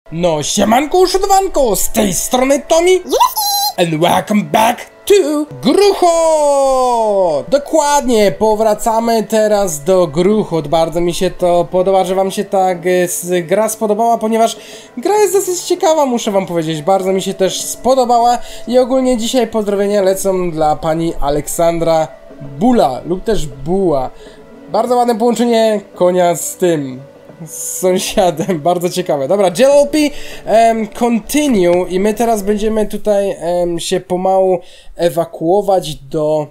No, siemanko, uszudowanko, z tej strony Tommy and welcome back to Gruchot! Dokładnie, powracamy teraz do Gruchot. Bardzo mi się to podoba, że wam się ta gra spodobała, ponieważ gra jest dosyć ciekawa, muszę wam powiedzieć. Bardzo mi się też spodobała i ogólnie dzisiaj pozdrowienia lecą dla pani Aleksandra Bula lub też Buła. Bardzo ładne połączenie konia z tym. Z sąsiadem, bardzo ciekawe. Dobra, JLP continue i my teraz będziemy tutaj się pomału ewakuować do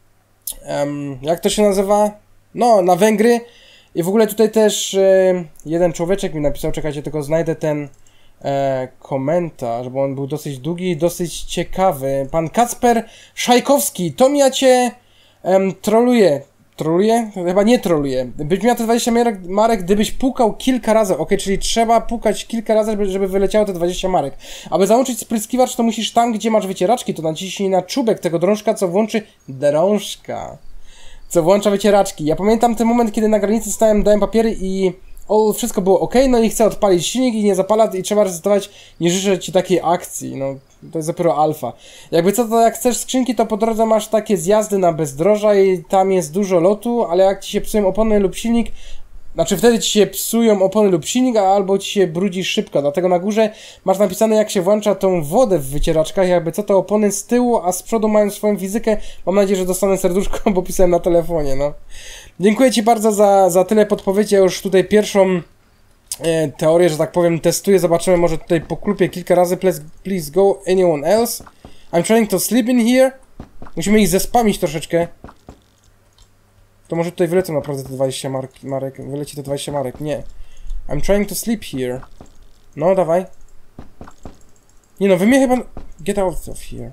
jak to się nazywa? No, na Węgry. I w ogóle tutaj też jeden człowieczek mi napisał, czekajcie, tylko znajdę ten komentarz, bo on był dosyć długi i dosyć ciekawy. Pan Kacper Szajkowski, Tom, ja cię troluję. Troluje? Chyba nie troluje. Byś miał te 20 marek, gdybyś pukał kilka razy. Ok, czyli trzeba pukać kilka razy, żeby wyleciało te 20 marek. Aby załączyć spryskiwacz, to musisz tam, gdzie masz wycieraczki, to naciśnij na czubek tego drążka, co włączy drążka. Co włącza wycieraczki. Ja pamiętam ten moment, kiedy na granicy stałem, dałem papiery i wszystko było ok, no i chcę odpalić silnik i nie zapala i trzeba resetować. Nie życzę ci takiej akcji, no to jest dopiero alfa. Jakby co, to jak chcesz skrzynki, to po drodze masz takie zjazdy na bezdroża i tam jest dużo lotu, ale jak ci się psują opony lub silnik, znaczy wtedy ci się psują opony lub silnik, albo ci się brudzi szybko, dlatego na górze masz napisane, jak się włącza tą wodę w wycieraczkach, jakby co, to opony z tyłu, a z przodu mają swoją fizykę. Mam nadzieję, że dostanę serduszko, bo pisałem na telefonie, no. Dziękuję ci bardzo za tyle podpowiedzi. Ja już tutaj pierwszą teorię, że tak powiem, testuję. Zobaczymy, może tutaj poklupię kilka razy. Please go, anyone else? I'm trying to sleep in here. Musimy ich zespamić troszeczkę. To może tutaj wylecą naprawdę te 20 marek. Wyleci te 20 marek. Nie. I'm trying to sleep here. No, dawaj. Nie no, wy mnie chyba... Get out of here.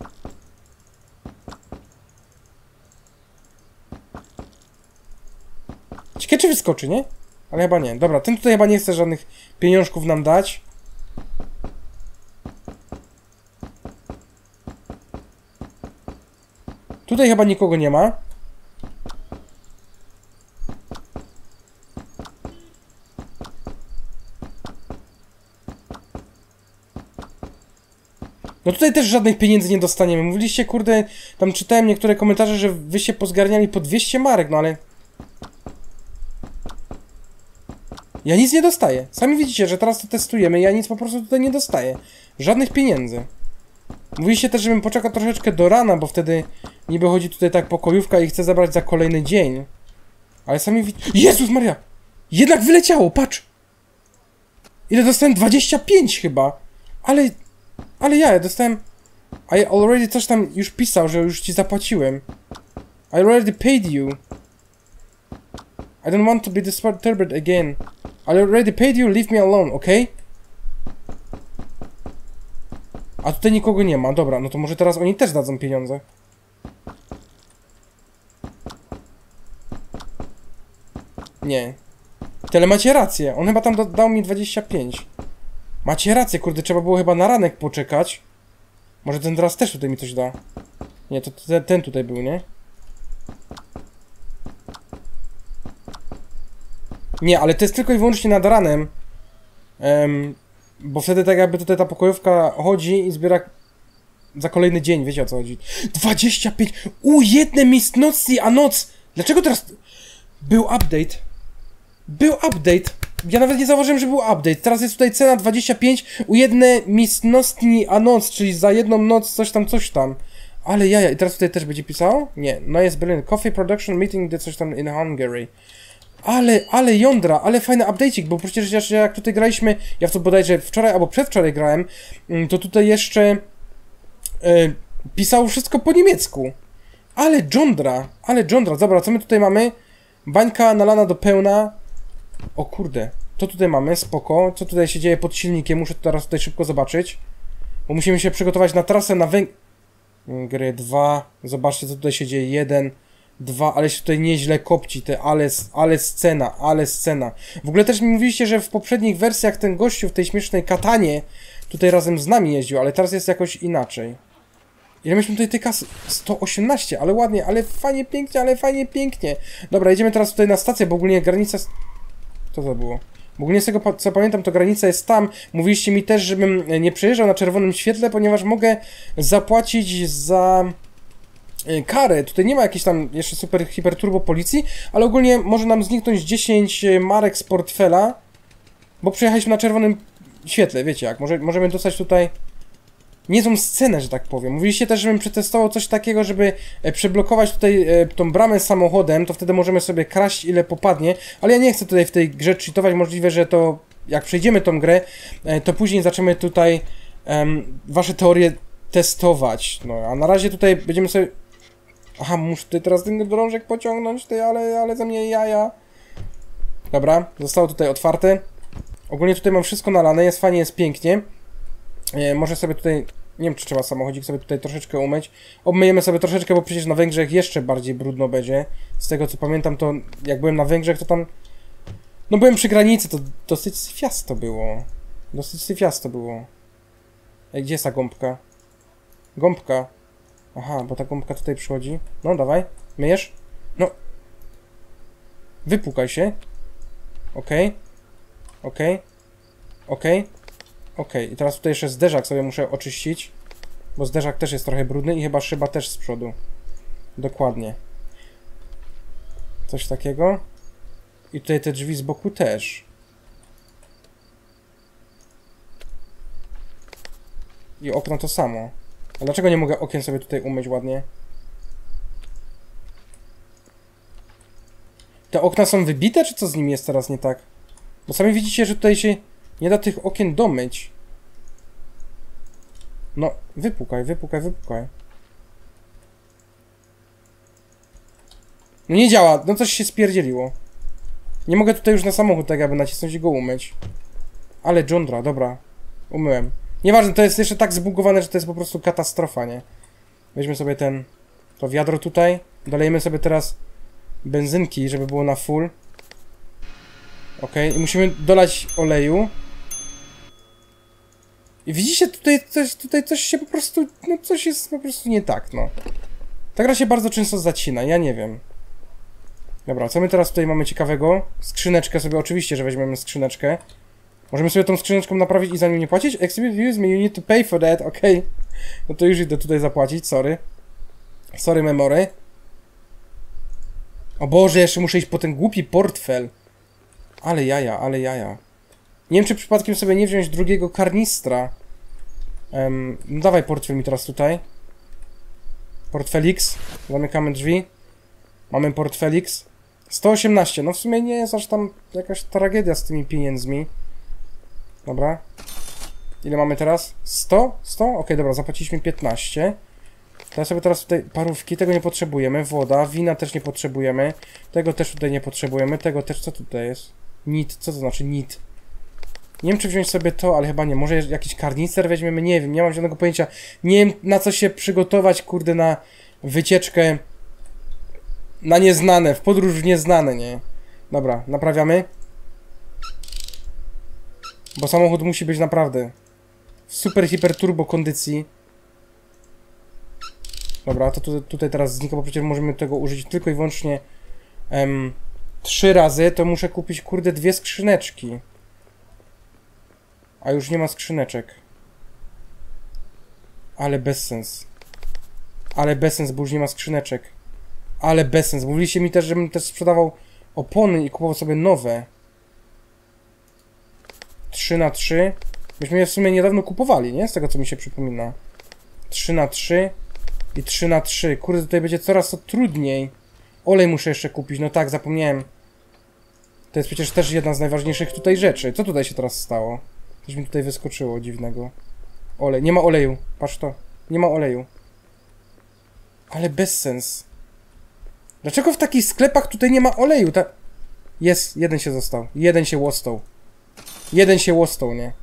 Ciekawe, czy wyskoczy, nie? Ale chyba nie. Dobra, ten tutaj chyba nie chce żadnych pieniążków nam dać. Tutaj chyba nikogo nie ma. No tutaj też żadnych pieniędzy nie dostaniemy. Mówiliście, kurde, tam czytałem niektóre komentarze, że wy się pozgarniali po 200 marek, no ale... Ja nic nie dostaję. Sami widzicie, że teraz to testujemy, ja nic po prostu tutaj nie dostaję. Żadnych pieniędzy. Mówiliście też, żebym poczekał troszeczkę do rana, bo wtedy niby chodzi tutaj tak pokojówka i chcę zabrać za kolejny dzień. Ale sami widzicie... Jezus Maria! Jednak wyleciało, patrz! Ile dostałem? 25 chyba. Ale ja dostałem... I already coś tam już pisał, że już ci zapłaciłem. I already paid you. I don't want to be disturbed again. I already paid you, leave me alone, okay? A tutaj nikogo nie ma, dobra, no to może teraz oni też dadzą pieniądze. Nie. Tyle macie rację, on chyba tam dał mi 25. Macie rację, kurde, trzeba było chyba na ranek poczekać. Może ten teraz też tutaj mi coś da. Nie, to ten tutaj był, nie? Nie, ale to jest tylko i wyłącznie nad ranem. Bo wtedy tak jakby tutaj ta pokojówka chodzi i zbiera za kolejny dzień, wiecie o co chodzi. 25! Jedne miejscności, a noc! Dlaczego teraz... Był update. Był update. Ja nawet nie zauważyłem, że był update. Teraz jest tutaj cena 25 jedne miejscności, a noc, czyli za jedną noc coś tam. Ale jaja, i teraz tutaj też będzie pisało? Nie, no jest Berlin. Coffee Production Meeting, coś tam in Hungary. Ale jądra, ale fajny update'ik, bo przecież jak tutaj graliśmy, ja w to bodajże wczoraj albo przedwczoraj grałem, to tutaj jeszcze pisał wszystko po niemiecku. Ale jądra, dobra, co my tutaj mamy? Bańka nalana do pełna. O kurde, to tutaj mamy, spoko. Co tutaj się dzieje pod silnikiem? Muszę teraz tutaj szybko zobaczyć. Bo musimy się przygotować na trasę na Węgry 2. Zobaczcie, co tutaj się dzieje. 1, 2, ale się tutaj nieźle kopci, ale scena. W ogóle też mi mówiliście, że w poprzednich wersjach ten gościu w tej śmiesznej katanie tutaj razem z nami jeździł, ale teraz jest jakoś inaczej. Ile myśmy tutaj tej kasy? 118, ale ładnie, ale fajnie pięknie. Dobra, jedziemy teraz tutaj na stację, bo ogólnie granica... Co to było? Bo ogólnie z tego, co pamiętam, to granica jest tam. Mówiliście mi też, żebym nie przejeżdżał na czerwonym świetle, ponieważ mogę zapłacić za karę. Tutaj nie ma jakiejś tam jeszcze super hiper turbo policji, ale ogólnie może nam zniknąć 10 marek z portfela, bo przejechaliśmy na czerwonym świetle, wiecie jak. Możemy dostać tutaj niezłą scenę, że tak powiem. Mówiliście też, żebym przetestował coś takiego, żeby przeblokować tutaj tą bramę samochodem, to wtedy możemy sobie kraść ile popadnie, ale ja nie chcę tutaj w tej grze cheatować, możliwe, że to jak przejdziemy tą grę, to później zaczniemy tutaj wasze teorie testować. No, a na razie tutaj będziemy sobie... Aha, muszę tutaj teraz ten drążek pociągnąć, ale za mnie jaja. Dobra, zostało tutaj otwarte. Ogólnie tutaj mam wszystko nalane, jest fajnie, jest pięknie. Może sobie tutaj, nie wiem czy trzeba samochodzik sobie tutaj troszeczkę umyć. Obmyjemy sobie troszeczkę, bo przecież na Węgrzech jeszcze bardziej brudno będzie. Z tego co pamiętam, to jak byłem na Węgrzech, to tam... No byłem przy granicy, to dosyć syfiasto było. Dosyć syfiasto było. Ej, gdzie jest ta gąbka? Gąbka. Aha, bo ta gąbka tutaj przychodzi. No, dawaj. Myjesz? No. Wypłukaj się. Okej. Okej. Okej. Okej. I teraz tutaj jeszcze zderzak sobie muszę oczyścić. Bo zderzak też jest trochę brudny i chyba szyba też z przodu. Dokładnie. Coś takiego. I tutaj te drzwi z boku też. I okno to samo. A dlaczego nie mogę okien sobie tutaj umyć ładnie? Te okna są wybite, czy co z nimi jest teraz nie tak? Bo sami widzicie, że tutaj się nie da tych okien domyć. No, wypukaj, wypukaj, wypukaj. No nie działa, no coś się spierdzieliło. Nie mogę tutaj już na samochód tak jakby nacisnąć i go umyć. Ale dżundra, dobra. Umyłem. Nieważne, to jest jeszcze tak zbugowane, że to jest po prostu katastrofa, nie? Weźmy sobie to wiadro tutaj. Dolejemy sobie teraz benzynki, żeby było na full. Ok, i musimy dolać oleju. I widzicie, tutaj coś się po prostu, no coś jest po prostu nie tak, no. Ta gra się bardzo często zacina, ja nie wiem. Dobra, co my teraz tutaj mamy ciekawego? Skrzyneczkę sobie, oczywiście, że weźmiemy skrzyneczkę. Możemy sobie tą skrzyneczką naprawić i za nią nie płacić? Exhibit views me, you need to pay for that, okej. No to już idę tutaj zapłacić, sorry. Sorry, memory. O Boże, jeszcze muszę iść po ten głupi portfel. Ale jaja, ale jaja. Nie wiem, czy przypadkiem sobie nie wziąć drugiego karnistra. No dawaj portfel mi teraz tutaj. Portfelix. Zamykamy drzwi. Mamy portfelix. 118, no w sumie nie jest aż tam jakaś tragedia z tymi pieniędzmi. Dobra. Ile mamy teraz? 100? 100? Okej, dobra, zapłaciliśmy 15. Teraz sobie tutaj parówki, tego nie potrzebujemy. Woda, wina też nie potrzebujemy. Tego też tutaj nie potrzebujemy. Tego też, co tutaj jest? Nit, co to znaczy nit? Nie wiem, czy wziąć sobie to, ale chyba nie. Może jakiś karnister weźmiemy? Nie wiem, nie mam żadnego pojęcia. Nie wiem, na co się przygotować, kurde, na wycieczkę na nieznane, w podróż w nieznane, nie? Dobra, naprawiamy. Bo samochód musi być naprawdę w super, hiper, turbo kondycji. Dobra, to tutaj teraz znika, bo przecież możemy tego użyć tylko i wyłącznie 3 razy, to muszę kupić, kurde, 2 skrzyneczki. A już nie ma skrzyneczek. Ale bezsens. Ale bezsens, bo już nie ma skrzyneczek. Ale bezsens. Mówiliście mi też, żebym też sprzedawał opony i kupował sobie nowe. 3x3. Myśmy je w sumie niedawno kupowali, nie? Z tego, co mi się przypomina. 3x3 i 3x3. Kurde, tutaj będzie coraz to trudniej. Olej muszę jeszcze kupić. No tak, zapomniałem. To jest przecież też jedna z najważniejszych tutaj rzeczy. Co tutaj się teraz stało? Coś mi tutaj wyskoczyło dziwnego. Olej. Nie ma oleju. Patrz to. Nie ma oleju. Ale bezsens. Dlaczego w takich sklepach tutaj nie ma oleju? Jest. Jeden się został. Jeden się łostał. Jeden się łostał, nie?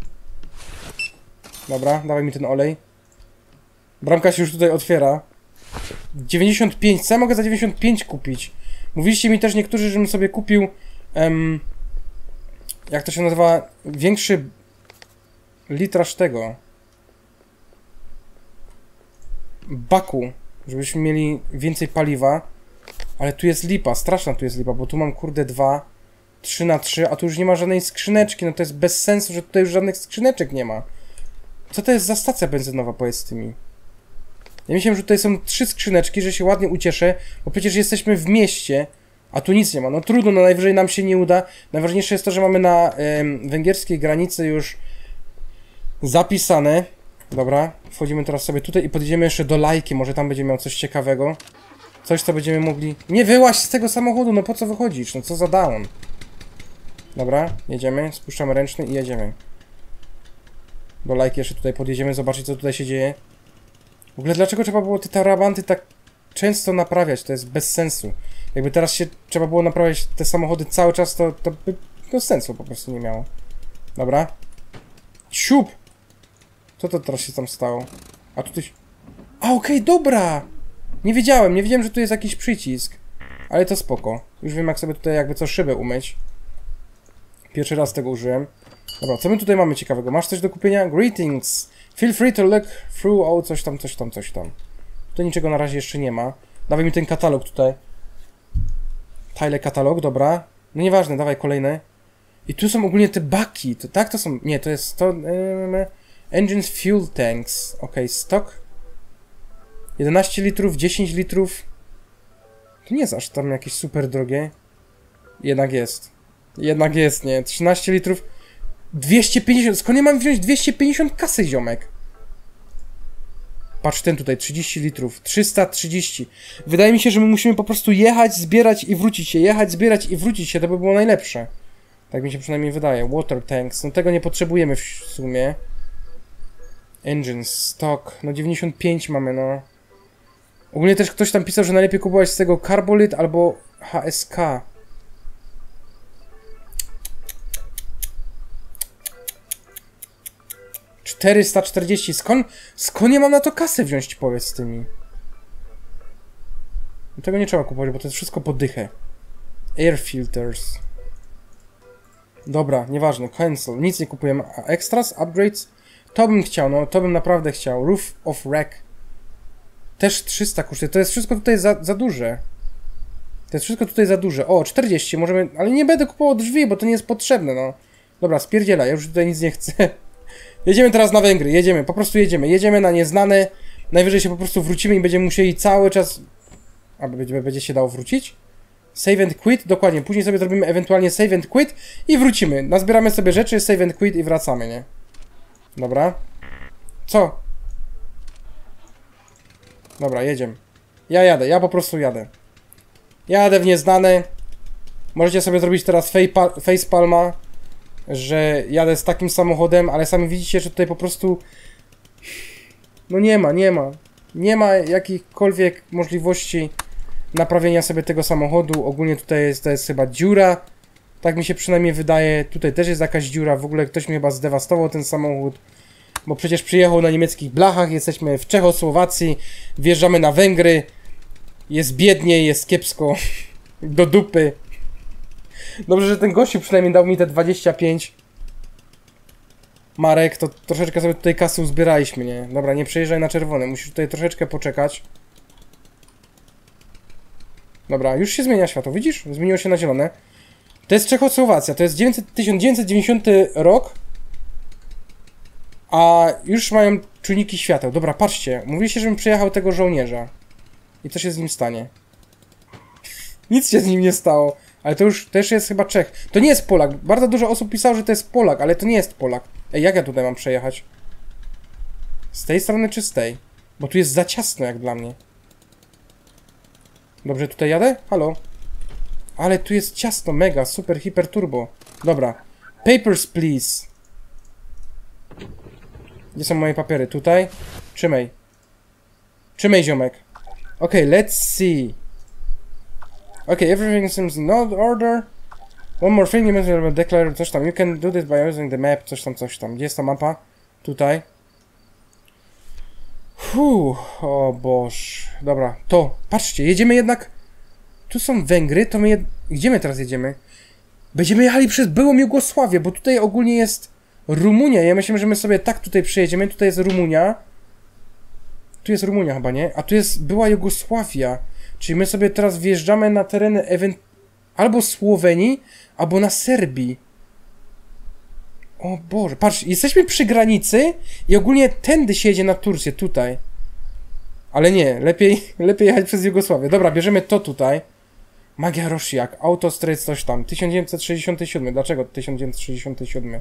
Dobra, dawaj mi ten olej. Bramka się już tutaj otwiera. 95. Co ja mogę za 95 kupić? Mówiliście mi też niektórzy, żebym sobie kupił jak to się nazywa? Większy litraż tego baku, żebyśmy mieli więcej paliwa. Ale tu jest lipa, straszna tu jest lipa, bo tu mam, kurde, 2. 3×3, a tu już nie ma żadnej skrzyneczki, no to jest bez sensu, że tutaj już żadnych skrzyneczek nie ma. Co to jest za stacja benzynowa, powiedz mi? Ja myślałem, że tutaj są 3 skrzyneczki, że się ładnie ucieszę, bo przecież jesteśmy w mieście, a tu nic nie ma. No trudno, no najwyżej nam się nie uda. Najważniejsze jest to, że mamy na węgierskiej granicy już zapisane. Dobra, wchodzimy teraz sobie tutaj i podjedziemy jeszcze do Lajki, może tam będzie miał coś ciekawego. Coś, co będziemy mogli... Nie wyłaź z tego samochodu, no po co wychodzisz? No co za down. Dobra, jedziemy, spuszczamy ręczny i jedziemy. Do Lajki jeszcze tutaj podjedziemy, zobaczyć co tutaj się dzieje. W ogóle dlaczego trzeba było te tarabanty tak często naprawiać? To jest bez sensu. Jakby teraz się trzeba było naprawiać te samochody cały czas, to by to sensu po prostu nie miało. Dobra. Siup! Co to teraz się tam stało? A tutaj... A okej, dobra! Nie wiedziałem, że tu jest jakiś przycisk. Ale to spoko. Już wiem jak sobie tutaj jakby co szybę umyć. Pierwszy raz tego użyłem. Dobra, co my tutaj mamy ciekawego? Masz coś do kupienia? Greetings! Feel free to look through... O, coś tam. Tutaj niczego na razie jeszcze nie ma. Dawaj mi ten katalog tutaj. Tile katalog, dobra. No nieważne, dawaj kolejne. I tu są ogólnie te baki. To, tak, to są... Nie, to jest to... Engines fuel tanks. Okej, stock. 11 litrów, 10 litrów. To nie jest aż tam jakieś super drogie. Jednak jest. Jednak jest, nie. 13 litrów. 250. Skąd ja mam wziąć 250 kasy, ziomek? Patrz, ten tutaj, 30 litrów. 330. Wydaje mi się, że my musimy po prostu jechać, zbierać i wrócić się. Jechać, zbierać i wrócić się. To by było najlepsze. Tak mi się przynajmniej wydaje. Water tanks. No tego nie potrzebujemy w sumie. Engines, stock. No 95 mamy, no. Ogólnie też ktoś tam pisał, że najlepiej kupować z tego Carbolit albo HSK. $440. Skąd ja mam na to kasę wziąć, powiedz ty mi? Tego nie trzeba kupować, bo to jest wszystko po dychę. Air filters. Dobra, nieważne. Cancel. Nic nie kupujemy. A extras? Upgrades? To bym chciał, no. To bym naprawdę chciał. Roof of Rack. Też 300 kosztuje. To jest wszystko tutaj za duże. To jest wszystko tutaj za duże. O, 40. Możemy... Ale nie będę kupował drzwi, bo to nie jest potrzebne, no. Dobra, spierdziela. Ja już tutaj nic nie chcę. Jedziemy teraz na Węgry. Jedziemy. Po prostu jedziemy. Jedziemy na nieznane. Najwyżej się po prostu wrócimy i będziemy musieli cały czas... A będzie się dało wrócić? Save and quit? Dokładnie. Później sobie zrobimy ewentualnie save and quit i wrócimy. Nazbieramy sobie rzeczy, save and quit i wracamy, nie? Dobra. Co? Dobra, jedziemy. Ja jadę, ja po prostu jadę. Jadę w nieznane. Możecie sobie zrobić teraz facepalma, że jadę z takim samochodem, ale sami widzicie, że tutaj po prostu... No nie ma jakichkolwiek możliwości naprawienia sobie tego samochodu. Ogólnie tutaj to jest chyba dziura. Tak mi się przynajmniej wydaje. Tutaj też jest jakaś dziura. W ogóle ktoś mi chyba zdewastował ten samochód. Bo przecież przyjechał na niemieckich blachach. Jesteśmy w Czechosłowacji. Wjeżdżamy na Węgry. Jest biednie, jest kiepsko. Do dupy. Dobrze, że ten gościu przynajmniej dał mi te 25 marek. To troszeczkę sobie tutaj kasy uzbieraliśmy, nie? Dobra, nie przejeżdżaj na czerwone. Musisz tutaj troszeczkę poczekać. Dobra, już się zmienia światło, widzisz? Zmieniło się na zielone. To jest Czechosłowacja, to jest 1990 rok. A już mają czujniki świateł. Dobra, patrzcie, mówiliście, żebym przejechał tego żołnierza. I co się z nim stanie? Nic się z nim nie stało. Ale to już też jest chyba Czech. To nie jest Polak. Bardzo dużo osób pisało, że to jest Polak, ale to nie jest Polak. Ej, jak ja tutaj mam przejechać? Z tej strony czy z tej? Bo tu jest za ciasno jak dla mnie. Dobrze, tutaj jadę? Halo? Ale tu jest ciasno, mega, super, hiper turbo. Dobra. Papers, please. Gdzie są moje papiery? Tutaj? Trzymaj. Trzymaj, ziomek. Okay, let's see. Okay, everything seems in order. One more thing, you must declare coś tam. You can do this by using the map, coś tam. Gdzie jest ta mapa? Tutaj. O Boż. Dobra, to. Patrzcie, jedziemy jednak. Tu są Węgry, to my Gdzie my teraz jedziemy? Będziemy jechali przez byłą Jugosławię, bo tutaj ogólnie jest Rumunia. Ja myślę, że my sobie tak tutaj przejedziemy. Tutaj jest Rumunia. Tu jest Rumunia chyba, nie? A tu jest była Jugosławia. Czyli my sobie teraz wjeżdżamy na tereny albo Słowenii, albo na Serbii. O Boże, patrz, jesteśmy przy granicy i ogólnie tędy się jedzie na Turcję, tutaj. Ale nie, lepiej jechać przez Jugosławię. Dobra, bierzemy to tutaj. Magia Rosjak, Autostrade coś tam, 1967. Dlaczego 1967?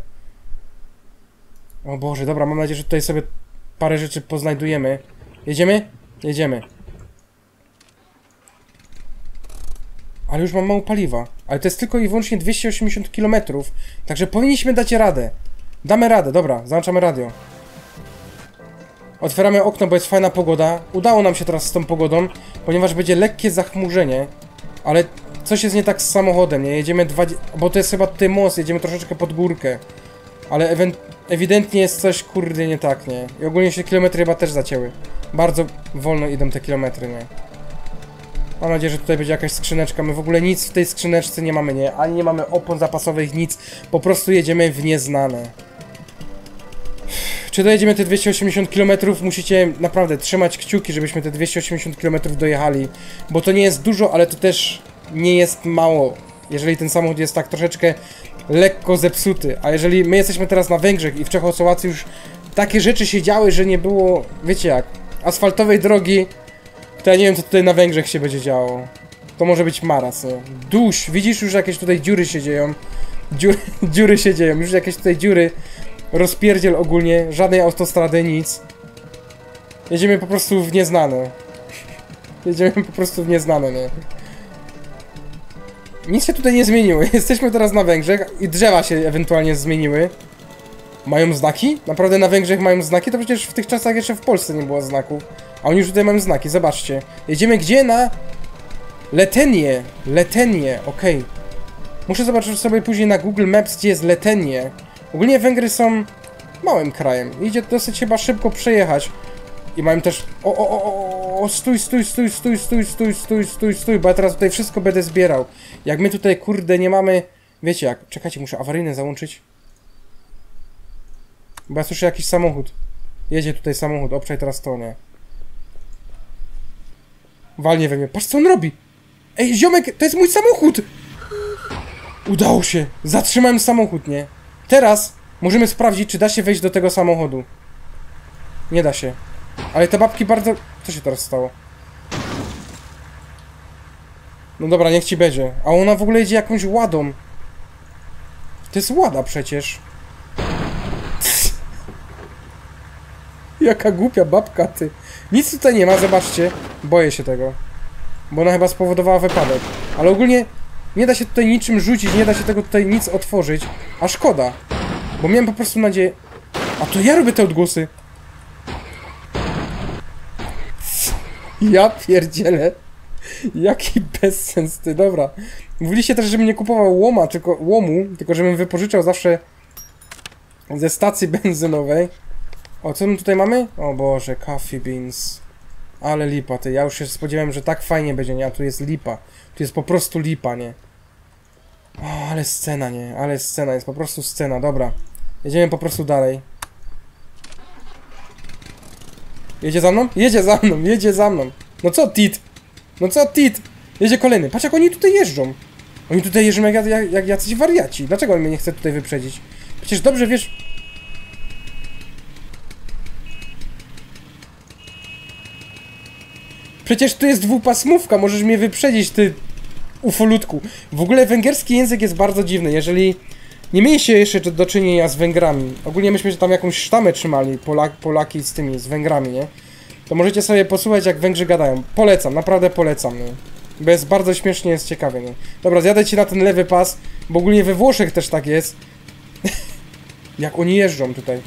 O Boże, dobra, mam nadzieję, że tutaj sobie parę rzeczy poznajdujemy. Jedziemy? Jedziemy. Ale już mam mało paliwa. Ale to jest tylko i wyłącznie 280 km. Także powinniśmy dać radę. Damy radę, dobra, załączamy radio. Otwieramy okno, bo jest fajna pogoda. Udało nam się teraz z tą pogodą, ponieważ będzie lekkie zachmurzenie. Ale coś jest nie tak z samochodem, nie? Jedziemy bo to jest chyba tutaj most, jedziemy troszeczkę pod górkę. Ale ewidentnie jest coś, kurde, nie tak, nie? I ogólnie się kilometry chyba też zacięły. Bardzo wolno idą te kilometry, nie? Mam nadzieję, że tutaj będzie jakaś skrzyneczka. My w ogóle nic w tej skrzyneczce nie mamy, nie? Ani nie mamy opon zapasowych, nic. Po prostu jedziemy w nieznane. Czy dojedziemy te 280 km? Musicie naprawdę trzymać kciuki, żebyśmy te 280 km dojechali. Bo to nie jest dużo, ale to też nie jest mało. Jeżeli ten samochód jest tak troszeczkę lekko zepsuty. A jeżeli my jesteśmy teraz na Węgrzech i w Czechosłowacji już takie rzeczy się działy, że nie było, wiecie jak, asfaltowej drogi, to ja nie wiem, co tutaj na Węgrzech się będzie działo. To może być maraz, nie? Duś, widzisz, już jakieś tutaj dziury się dzieją. Dziury się dzieją, już jakieś tutaj dziury. Rozpierdziel ogólnie, żadnej autostrady, nic. Jedziemy po prostu w nieznane. Jedziemy po prostu w nieznane, nie? Nic się tutaj nie zmieniło. Jesteśmy teraz na Węgrzech i drzewa się ewentualnie zmieniły. Mają znaki? Naprawdę na Węgrzech mają znaki? To przecież w tych czasach jeszcze w Polsce nie było znaków. A oni już tutaj mają znaki, zobaczcie. Jedziemy gdzie? Na Letenię. Letenię, okej. Muszę zobaczyć sobie później na Google Maps, gdzie jest Letenię. Ogólnie Węgry są małym krajem. Idzie dosyć chyba szybko przejechać. I mają też... Stój, bo ja teraz tutaj wszystko będę zbierał. Jak my tutaj, kurde, nie mamy... Wiecie jak? Czekajcie, muszę awaryjne załączyć. Bo ja słyszę jakiś samochód. Jedzie tutaj samochód, obczaj teraz to, nie? Walnie we mnie. Patrz, co on robi! Ej, ziomek, to jest mój samochód! Udało się! Zatrzymałem samochód, nie? Teraz możemy sprawdzić, czy da się wejść do tego samochodu. Nie da się. Ale te babki bardzo... Co się teraz stało? No dobra, niech ci będzie. A ona w ogóle jedzie jakąś ładą. To jest łada przecież. Jaka głupia babka, ty. Nic tutaj nie ma, zobaczcie. Boję się tego. Bo ona chyba spowodowała wypadek. Ale ogólnie nie da się tutaj niczym rzucić, nie da się tego tutaj nic otworzyć. A szkoda. Bo miałem po prostu nadzieję... A to ja robię te odgłosy. Ja pierdzielę. Jaki bezsens, ty. Dobra. Mówiliście też, żebym nie kupował łomu, tylko żebym wypożyczał zawsze ze stacji benzynowej. O, co my tutaj mamy? O Boże, coffee beans. Ale lipa, ty. Ja już się spodziewałem, że tak fajnie będzie, nie? A tu jest lipa. Tu jest po prostu lipa, nie? O, ale scena, nie? Ale scena, jest po prostu scena, dobra. Jedziemy po prostu dalej. Jedzie za mną? Jedzie za mną, jedzie za mną. No co tit? No co tit? Jedzie kolejny. Patrz jak oni tutaj jeżdżą. Oni tutaj jeżdżą jak jacyś wariaci. Dlaczego on mnie nie chce tutaj wyprzedzić? Przecież dobrze wiesz... Przecież tu jest dwupasmówka, możesz mnie wyprzedzić, ty ufolutku. W ogóle węgierski język jest bardzo dziwny, jeżeli nie mieliście jeszcze do czynienia z Węgrami. Ogólnie myśmy tam jakąś sztamę trzymali, Polaki z Węgrami, nie? To możecie sobie posłuchać, jak Węgrzy gadają. Polecam, naprawdę polecam, nie? Bo jest bardzo śmiesznie, jest ciekawie, nie? Dobra, zjadę ci na ten lewy pas, bo ogólnie we Włoszech też tak jest. Jak oni jeżdżą tutaj.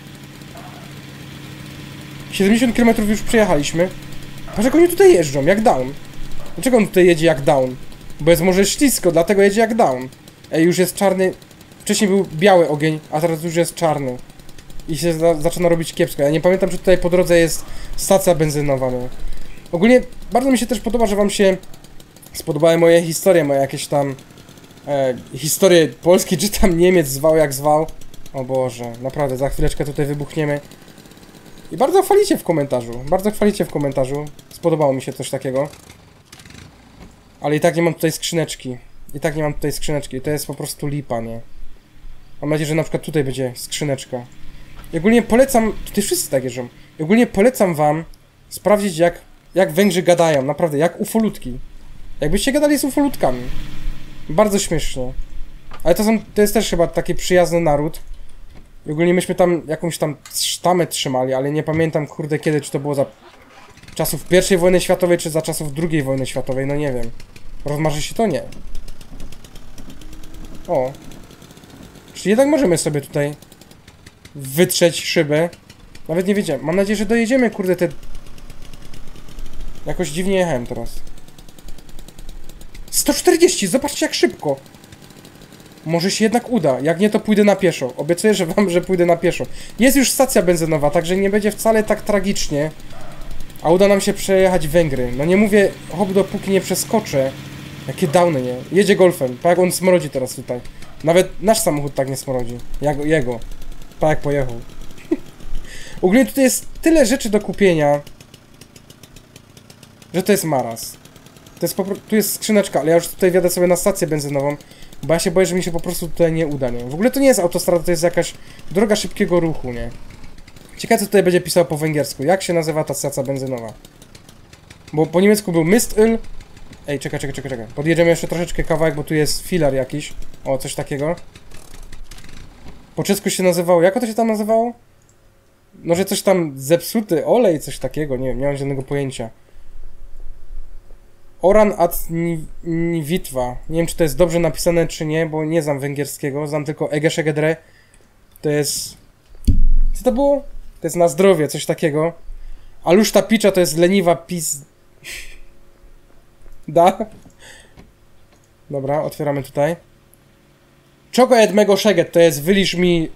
70 km już przejechaliśmy. Patrz jak oni tutaj jeżdżą, jak down. Dlaczego on tutaj jedzie jak down? Bo jest może ślisko, dlatego jedzie jak down. Ej, już jest czarny. Wcześniej był biały ogień, a teraz już jest czarny. I się zaczyna robić kiepsko. Ja nie pamiętam, czy tutaj po drodze jest stacja benzynowa. No. Ogólnie bardzo mi się też podoba, że wam się spodobały moje historie, moje jakieś tam historie Polski, czy tam Niemiec zwał jak zwał. O Boże, naprawdę, za chwileczkę tutaj wybuchniemy. I bardzo chwalicie w komentarzu, Spodobało mi się coś takiego. Ale i tak nie mam tutaj skrzyneczki. I tak nie mam tutaj skrzyneczki. I to jest po prostu lipa, nie? Mam nadzieję, że na przykład tutaj będzie skrzyneczka. I ogólnie polecam... Tutaj wszyscy tak jeżdżą. I ogólnie polecam wam sprawdzić, jak Węgrzy gadają. Naprawdę, jak ufolutki. Jakbyście gadali z ufolutkami. Bardzo śmiesznie. Ale to jest też chyba taki przyjazny naród. I ogólnie myśmy tam jakąś tam sztamę trzymali, ale nie pamiętam, kurde, kiedy, czy to było za czasów I wojny światowej, czy za czasów II wojny światowej, no nie wiem. Rozmarzy się to? Nie. O. Czyli jednak możemy sobie tutaj wytrzeć szybę. Nawet nie wiedziałem. Mam nadzieję, że dojedziemy, kurde, te... Jakoś dziwnie jechałem teraz. 140! Zobaczcie, jak szybko! Może się jednak uda. Jak nie, to pójdę na pieszo. Obiecuję, że pójdę na pieszo. Jest już stacja benzynowa, także nie będzie wcale tak tragicznie. A uda nam się przejechać Węgry. No nie mówię, hop, dopóki nie przeskoczę. Jakie downy, nie? Jedzie golfem. Tak jak on smrodzi teraz tutaj. Nawet nasz samochód tak nie smrodzi. Jego. Tak jak pojechał. Ogólnie tutaj jest tyle rzeczy do kupienia, że to jest maraz. Tu jest skrzyneczka, ale ja już tutaj wjadę sobie na stację benzynową, bo ja się boję, że mi się po prostu tutaj nie uda, nie? W ogóle to nie jest autostrada, to jest jakaś droga szybkiego ruchu, nie? Ciekawe, co tutaj będzie pisał po węgiersku. Jak się nazywa ta stacja benzynowa? Bo po niemiecku był Mistöl. Ej, czekaj. Podjedziemy jeszcze troszeczkę kawałek, bo tu jest filar jakiś. O, coś takiego. Po czesku się nazywało... Jak to się tam nazywało? No, że coś tam zepsuty olej, coś takiego. Nie wiem, nie mam żadnego pojęcia. Oran ad Nivitva. Nie wiem, czy to jest dobrze napisane, czy nie, bo nie znam węgierskiego. Znam tylko Egeszegedre. To jest... Co to było? To jest na zdrowie, coś takiego. A luszta picza to jest leniwa pis... Da? Dobra, otwieramy tutaj. Czego jedmego szeget, to jest wylisz mi...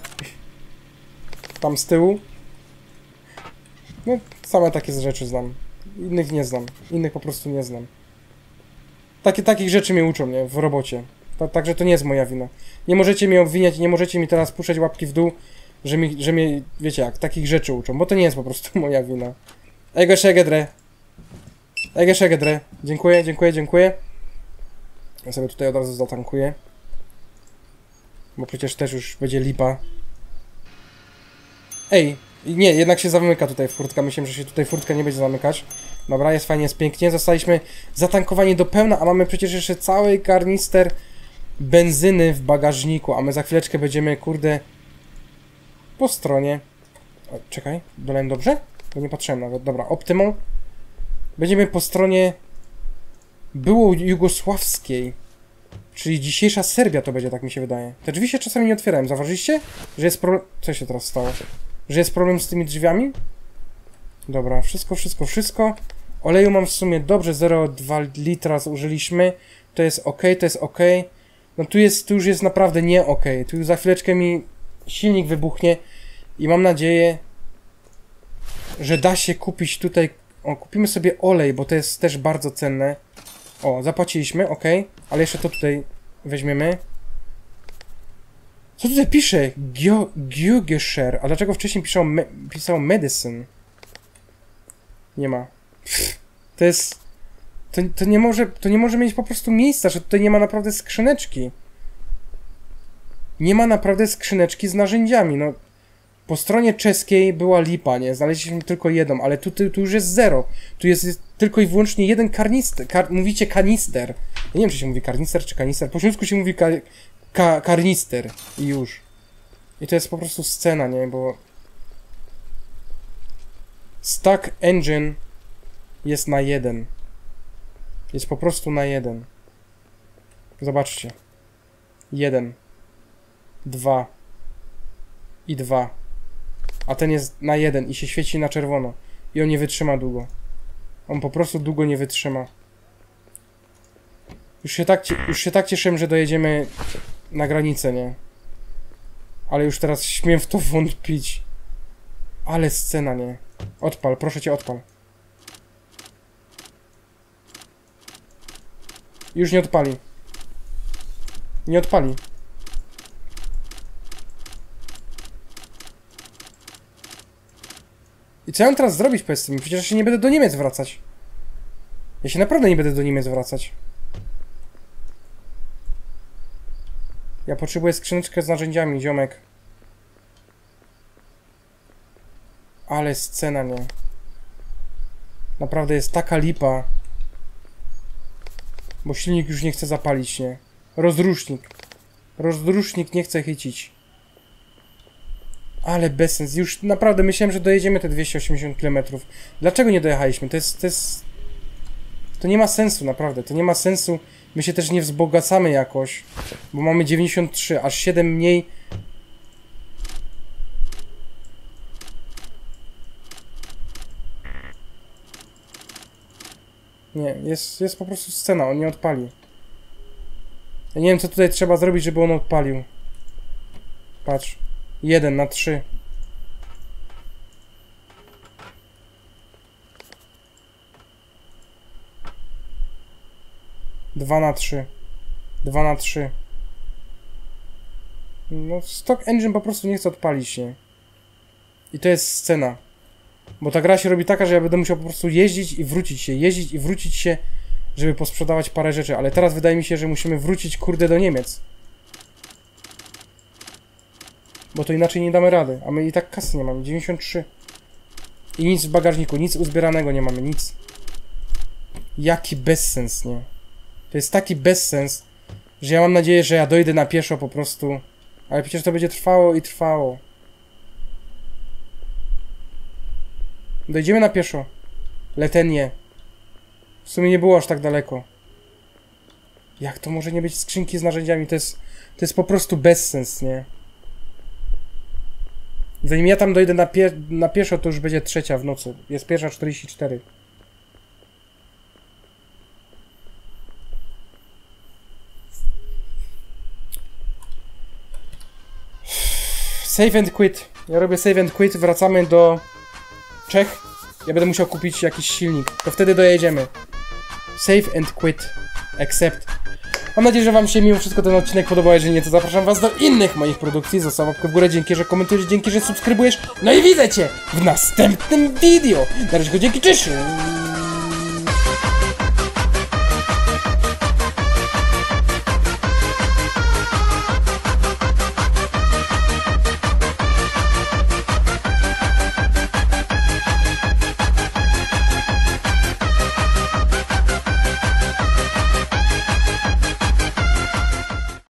Tam z tyłu. No, same takie rzeczy znam. Innych nie znam. Innych po prostu nie znam. Takich rzeczy mnie uczą, nie? W robocie. Także to nie jest moja wina. Nie możecie mnie obwiniać, nie możecie mi teraz puszczać łapki w dół, że mnie, wiecie jak, takich rzeczy uczą, bo to nie jest po prostu moja wina. Egeszegedre. Dziękuję. Ja sobie tutaj od razu zatankuję. Bo przecież też już będzie lipa. Ej, nie, jednak się zamyka tutaj furtka. Myślałem, że się tutaj furtka nie będzie zamykać. Dobra, jest fajnie, jest pięknie. Zostaliśmy zatankowani do pełna, a mamy przecież jeszcze cały karnister benzyny w bagażniku. A my za chwileczkę będziemy, kurde, po stronie... O, czekaj, dolałem dobrze? Bo nie patrzyłem nawet. Dobra, Optymą. Będziemy po stronie było jugosławskiej. Czyli dzisiejsza Serbia to będzie, tak mi się wydaje. Te drzwi się czasami nie otwierałem. Zauważyliście? Że jest problem... Co się teraz stało? Że jest problem z tymi drzwiami? Dobra, wszystko. Oleju mam w sumie dobrze, 0,2 litra zużyliśmy. To jest ok. No tu już jest naprawdę nie ok. Tu już za chwileczkę mi silnik wybuchnie. I mam nadzieję, że da się kupić tutaj... O, kupimy sobie olej, bo to jest też bardzo cenne. O, zapłaciliśmy, ok. Ale jeszcze to tutaj weźmiemy. Co tutaj pisze? Gjögescher. A dlaczego wcześniej pisał medicine? Nie ma. To jest... To nie może mieć po prostu miejsca, że tutaj nie ma naprawdę skrzyneczki. Nie ma naprawdę skrzyneczki z narzędziami, no. Po stronie czeskiej była lipa, nie? Znaleźliśmy tylko jedną, ale tu już jest 0. Tu jest tylko i wyłącznie jeden karnister. Mówicie kanister. Ja nie wiem, czy się mówi karnister, czy kanister. Po śląsku się mówi karnister. I już. I to jest po prostu scena, nie? Bo... Stack engine jest na 1. Jest po prostu na 1. Zobaczcie. 1. 2. I 2. A ten jest na 1 i się świeci na czerwono. I on nie wytrzyma długo. On po prostu długo nie wytrzyma. Już się tak cieszyłem, że dojedziemy na granicę, nie? Ale już teraz śmiem w to wątpić. Ale scena, nie? Odpal, proszę cię, odpal. Już nie odpali. Nie odpali. I co ja mam teraz zrobić, powiedzcie mi? Przecież ja się nie będę do Niemiec wracać. Ja się naprawdę nie będę do Niemiec wracać. Ja potrzebuję skrzyneczkę z narzędziami, ziomek. Ale scena, nie? Naprawdę jest taka lipa. Bo silnik już nie chce zapalić, nie? Rozrusznik. Rozrusznik nie chce chycić. Ale bez sens. Już naprawdę myślałem, że dojedziemy te 280 km. Dlaczego nie dojechaliśmy? To nie ma sensu, naprawdę. To nie ma sensu. My się też nie wzbogacamy jakoś. Bo mamy 93, aż 7 mniej. Nie, jest po prostu scena, on nie odpali. Ja nie wiem, co tutaj trzeba zrobić, żeby on odpalił. Patrz. 1 na 3. Dwa na 3. 2 na 3. No, stock engine po prostu nie chce odpalić się. I to jest scena. Bo ta gra się robi taka, że ja będę musiał po prostu jeździć i wrócić się, jeździć i wrócić się, żeby posprzedawać parę rzeczy. Ale teraz wydaje mi się, że musimy wrócić, kurde, do Niemiec. Bo to inaczej nie damy rady. A my i tak kasy nie mamy. 93. I nic w bagażniku, nic uzbieranego nie mamy, nic. Jaki bezsens, nie? To jest taki bezsens, że ja mam nadzieję, że ja dojdę na pieszo po prostu. Ale przecież to będzie trwało i trwało. Dojdziemy na pieszo. Letenie. W sumie nie było aż tak daleko. Jak to może nie być skrzynki z narzędziami? To jest po prostu bezsens, nie? Zanim ja tam dojdę na pieszo, to już będzie 3 w nocy. Jest 1:44. Save and quit. Ja robię save and quit, wracamy do Czech. Ja będę musiał kupić jakiś silnik. To wtedy dojedziemy. Save and quit. Accept. Mam nadzieję, że wam się mimo wszystko ten odcinek podobał. Jeżeli nie, to zapraszam was do innych moich produkcji. Zostaw łapkę w górę, dzięki, że komentujesz, dzięki, że subskrybujesz. No i widzę cię w następnym video. Na razie, dzięki, cześć!